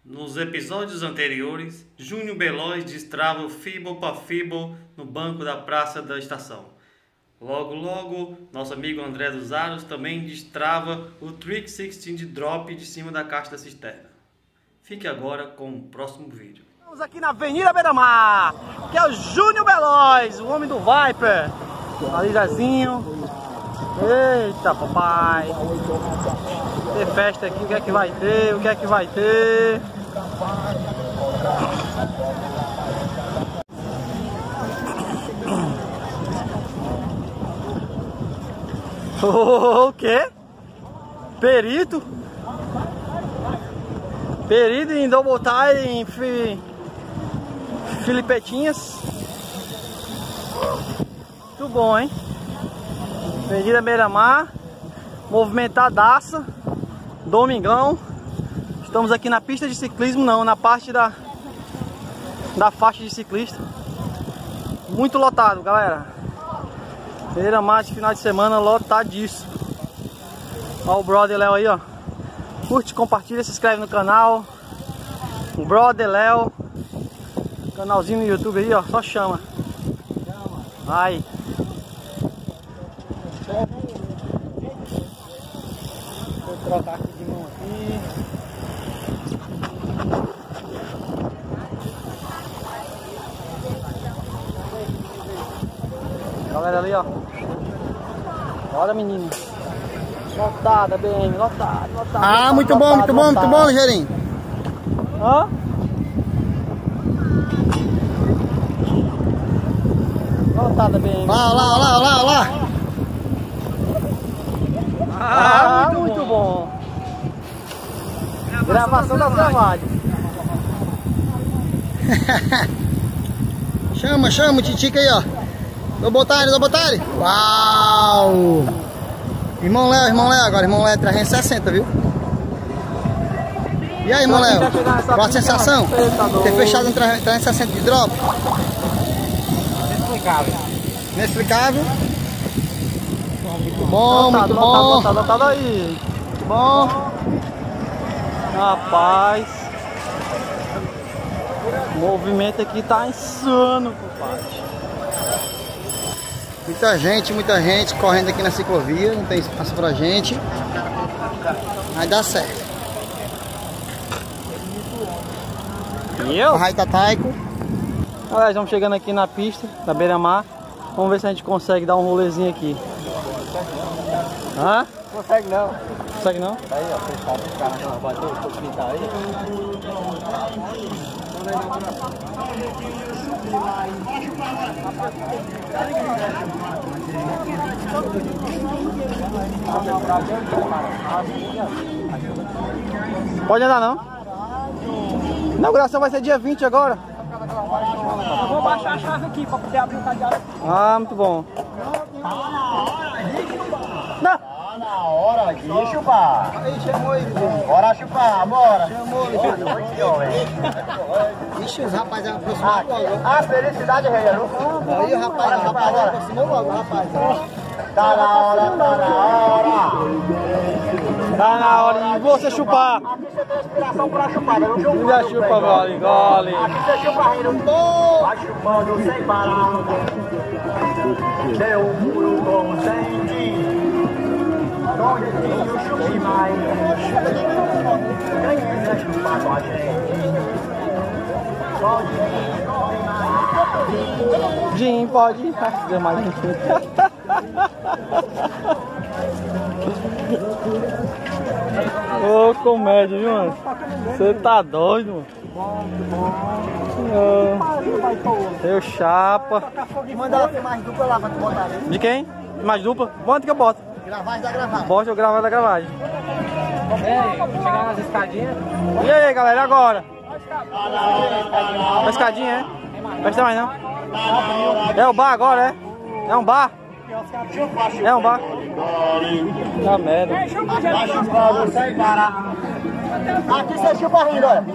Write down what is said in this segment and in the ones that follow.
Nos episódios anteriores, Júnior Beloz destrava o Fibble para Fibble no banco da Praça da Estação. Logo, nosso amigo André dos Aros também destrava o Trick 16 de drop de cima da caixa da cisterna. Fique agora com o próximo vídeo. Estamos aqui na Avenida Beira-Mar, que é o Júnior Beloz, o homem do Viper. Ali Zezinho. Eita, papai. Tem festa aqui, o que é que vai ter? O que é que vai ter? O quê? Perito? Perito em double tie, em filipetinhas. Muito bom, hein? Avenida Beira-Mar, movimentadaça, domingão. Estamos aqui na pista de ciclismo, não, na parte da faixa de ciclista. Muito lotado, galera. Beira-Mar de final de semana lotadíssimo. Olha o brother Léo aí, ó. Curte, compartilha, se inscreve no canal. O brother Léo. Canalzinho no YouTube aí, ó. Só chama. Vai. Vou trocar aqui de mão aqui. Galera ali, ó. Bora, menino. Lotada, BM, lotada. Ah, muito bom, Ligeirinho. Hã? Lotada, BM. Olha lá. Ah, muito bom. Gravação da Selvagem. Chama o Titica aí, ó. Vou botar ele. Uau! Irmão Léo agora, irmão Léo 360, viu? E aí, irmão Léo? Qual a sensação? Ter fechado um 360 de drop? Inexplicável. Muito bom. Lotado aí. Muito bom. Rapaz. O movimento aqui tá insano, compadre. Muita gente correndo aqui na ciclovia, não tem espaço pra gente. Vai dar certo. E eu? Raita Taiko. Galera, estamos chegando aqui na pista da Beira-Mar. Vamos ver se a gente consegue dar um rolezinho aqui. Hã? Consegue não. Consegue não? Aí, ó, fechado o cara não bateu, o pintar aí. Pode andar não? A inauguração vai ser dia 20 agora. Eu vou baixar a chave aqui para poder abrir o cadeado. Ah, muito bom. Não. Na hora de chupar. Bora chupar, bora. Ixi, os rapazes aproximaram logo. A felicidade, rei. Aí o rapaz aproximou logo, rapaz. Tá na hora. Tá na hora de você chupar. Aqui você tem inspiração pra chupar, não chupa. Já chupa, gole. Aqui você chupa rindo. Vai chupando sem parar. Deu um muro como sente. Onde tem o chupi mais. Quem quiser chupar com a gente, pode vir. Jim, pode ir. Mais um. Ô, comédia, viu, mano? Você tá doido, mano? Seu chapa. Manda ela ter mais dupla lá pra tu botar ali. De quem? Mais dupla? Bota que eu boto. Gravagem da gravagem. Bota eu gravar da gravagem. Chegar nas escadinhas. E aí, galera, agora? A escadinha, é? Presta mais não. É o bar agora, é? É um bar? É um bar? Tá merda. Vai chupando sem parar. Aqui você chupa rindo, olha.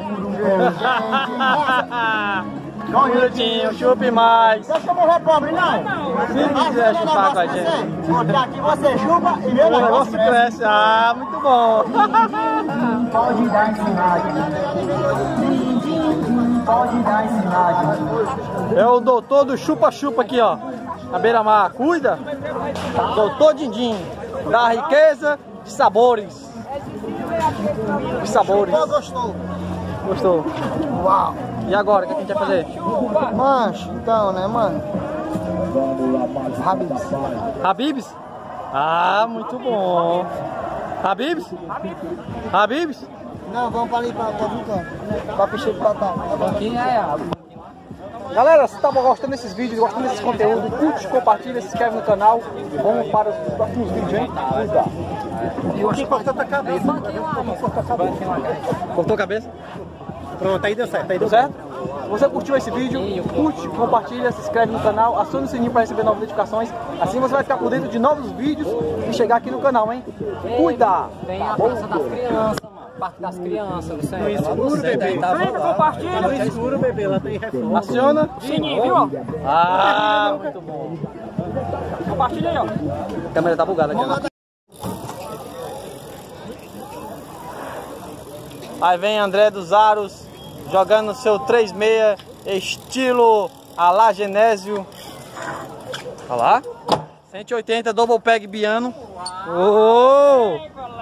Um minutinho, chupe mais. Deixa eu morrer pobre, não. Se quiser chupar com a gente. Porque aqui você chupa e meu O negócio cresce. Ah, muito bom. Pode dar ensinado. pode dar ensinagem. É o doutor do chupa-chupa aqui, ó. Na beira-mar. Cuida. Doutor Dindim. Da riqueza de sabores. De sabores. Gostou? Gostou? Uau. E agora, o que a gente vai fazer? Mancho, então, né, mano? Habibs. Habibs? Ah, muito bom. Habibs? Habibs? Não, vamos para ali, para um canto. Para peixe de batata. Galera, se tá gostando desses vídeos, gostando desses conteúdos, curte, compartilha, se inscreve no canal. Vamos para os próximos vídeos, hein? Eu acho que cortou a cabeça. Cortou a cabeça? Pronto, aí deu certo. Aí Deu certo? Se você curtiu esse vídeo, curte, compartilha, se inscreve no canal, acione o sininho para receber novas notificações. Assim você vai ficar por dentro de novos vídeos e chegar aqui no canal, hein? Cuida! Tem a Praça das Crianças, mano. Parque das Crianças, do centro. No escuro, bebê. Compartilha. No escuro, bebê. Lá tem reforma. Aciona. Sininho, viu? Ó? Ah, muito bom. Compartilha aí, ó. A câmera tá bugada aqui. Aí vem André dos Aros jogando seu 3-6 estilo a la Genésio. Olha lá. 180 double peg biano. Oh!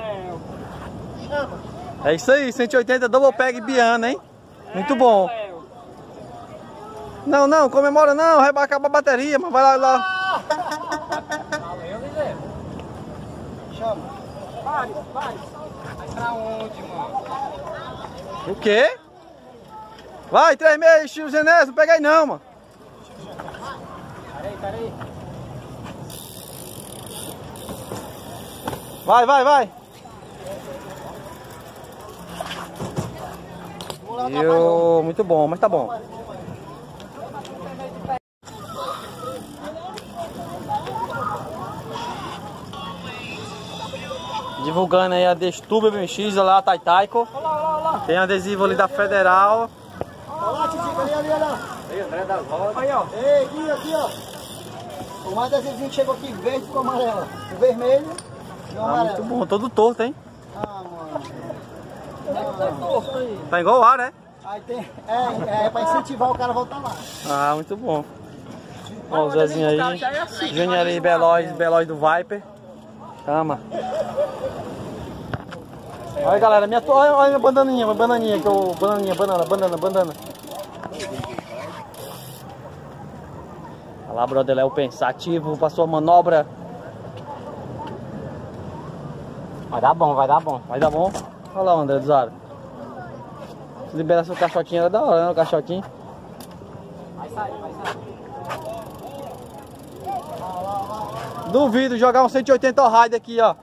É isso aí, 180 double peg biano, hein? Muito bom. Não, não, comemora não, vai acabar a bateria, mas vai lá. Chama. Vai pra onde, mano? O quê? Vai, 3-6, estilo Genésio, não pega aí não, mano. Peraí. Vai. Muito bom, mas tá bom. Divulgando aí a Destube BMX, olha lá a Taitaico. Tem adesivo ali da Federal. Olha lá, Titico, ali, ó. Aí, ó. Ei, aqui, ó. O mais adesivinho chegou aqui verde com amarelo. O vermelho e o Tá amarelo. muito bom, todo torto, hein? Ah, mano. Tá igual o ar, né? Aí tem. É pra incentivar o cara a voltar lá. Ah, muito bom. Ó, o Zezinho aí. Júnior ali, Beloz do Viper. Calma. Olha, galera, olha minha bananinha, que eu. Banana. Olha lá, brother Léo pensativo, passou a manobra. Vai dar bom. Vai dar bom? Olha lá o André dos Aros. Se liberar seu caixotinho era da hora, né? O caixotinho. Vai sair. Duvido jogar um 180 All-Ride aqui, ó.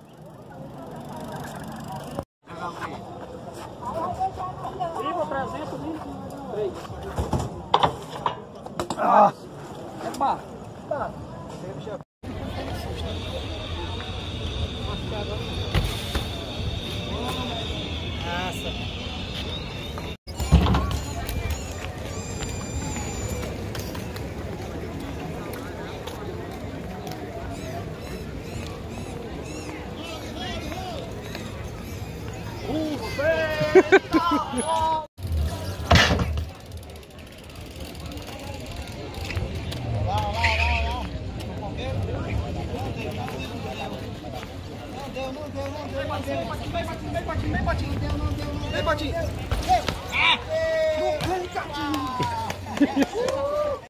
Viva presença de 3. Ah. Epa. Vem, Patinho.